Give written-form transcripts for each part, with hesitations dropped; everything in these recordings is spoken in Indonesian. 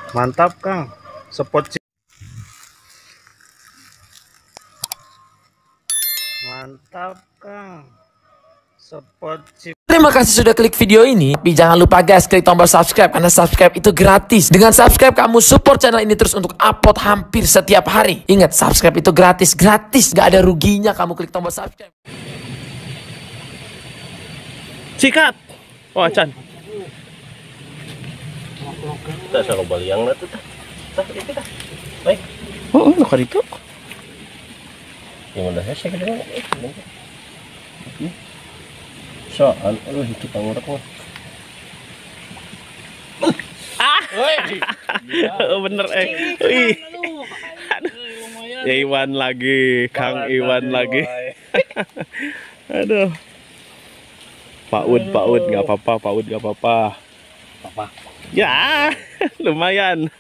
Mantap Kang, spot mantap Kang, spot chip. Terima kasih sudah klik video ini. Tapi jangan lupa guys, klik tombol subscribe karena subscribe itu gratis. Dengan subscribe kamu support channel ini terus untuk upload hampir setiap hari. Ingat, subscribe itu gratis, gak ada ruginya kamu klik tombol subscribe. Sikat. Oh, acan. Kita selalu baliang na tuh. Kita. Baik. Oh, nak itu. Yang udah saya kedua. Soal, itu pangurek mah. Bener Wih. Ya Iwan lagi, Kang Iwan lagi. Aduh. Pak Ud nggak apa-apa, Pak Ud nggak apa-apa. Apa? Ya, lumayan.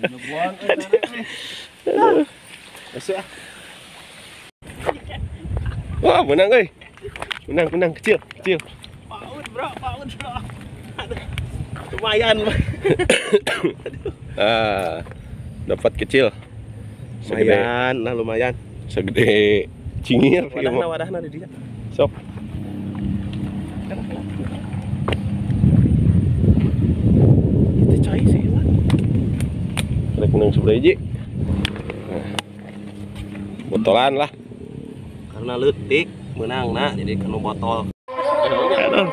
Wah, menang menang kecil. Pak Ud bro. Aduh, lumayan. Dapat kecil. Lumayan. Segede cingir. Wadahna di dia. Sok. Itu coy sih, Iwan. Rek menang sebelah botolan lah. Karena leutik menang nah, jadi kena botol. Aduh.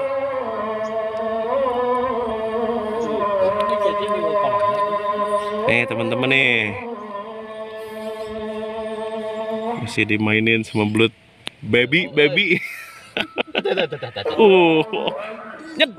Nih teman-teman nih. Masih dimainin sama belut baby. Nyet.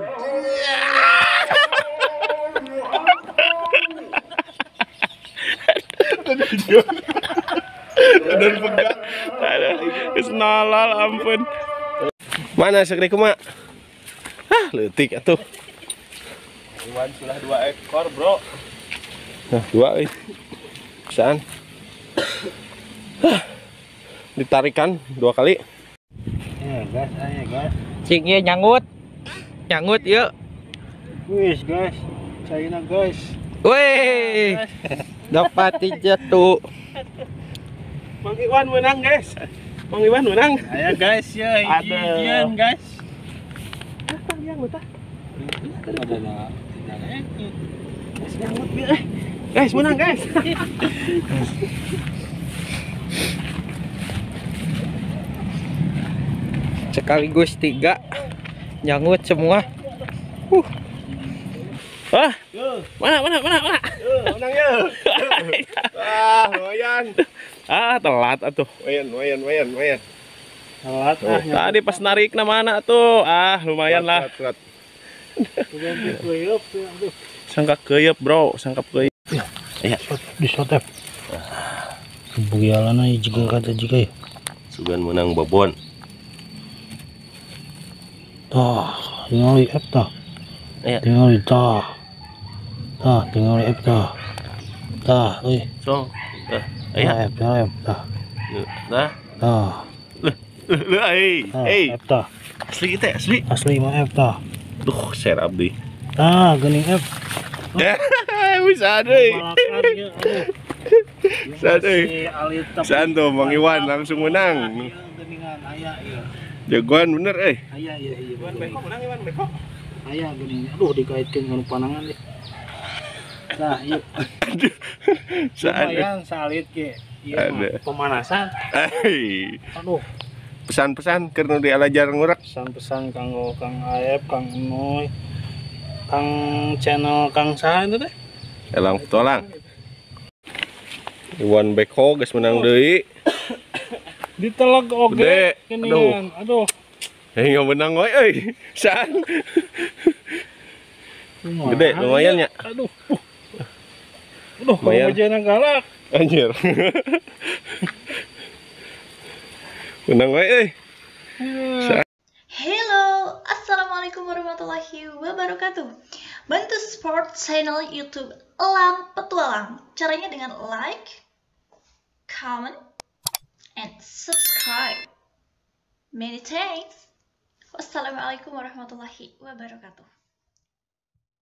Udah pegang. Kesenalal ampun. Mana segede kumaha? Leutik atuh. Iwan sudah 2 ekor, bro. Nah, 2 Pisaan. Ditarikan 2 kali. Ya, gas. Cing ya nyangut yuk. Wis, guys. China, guys. Wih, dapat jatuh. Mang Iwan menang, guys. Ayo guys ya, ijian guys. Apa yang betah? Ada. Guys, menang, guys. Sekaligus 3 nyangut semua. Mana? Menang ya. Lumayan. Telat atuh. Lumayan. Telat Tadi pas narik mana tuh? Lumayan lah. Telat. Sangka keyep, bro. Iya. Di shotep. Kebuyalan aja juga kata juga ya. Sugan menang babon. Tinggal di F tah. Iya. Tinggal di tinggal di F tah. So. Iya. F tah. Nah. F tah. Asli kita, asli. Asli mah F tah. Duh, share abdi. Gening F. Bisa deh. Saan tuh Mang Iwan langsung menang. Jagoan bener Iya. Iwan Beko menang, Iwan Beko. Aya gening. Aduh, dikaitkeun dengan panangan deh. Nah, yuk. Lumayan salit ge. Iya, pemanasan. Aduh. Pesan-pesan karena di alajar ngurak. Pesan-pesan kanggo Kang Aep, Kang Noy, Kang channel Kang Saha itu teh. Elang petualang. Iwan Beko geus menang deui. Ditelek oge keningan. Aduh. Yang menang we Saan. Gede lumayan ya. Aduh. Lumayan galak. Anjir. Menang we Hello, assalamualaikum warahmatullahi wabarakatuh. Bantu support channel YouTube Elang Petualang. Caranya dengan like, comment, and subscribe. Many thanks. Wassalamualaikum warahmatullahi wabarakatuh.